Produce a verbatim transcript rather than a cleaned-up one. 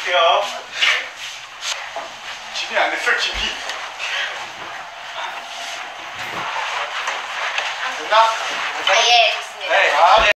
갈게요. 진이 안 됐어, 진이. 됐나? 아, 예, 좋습니다. 네. 아, 네.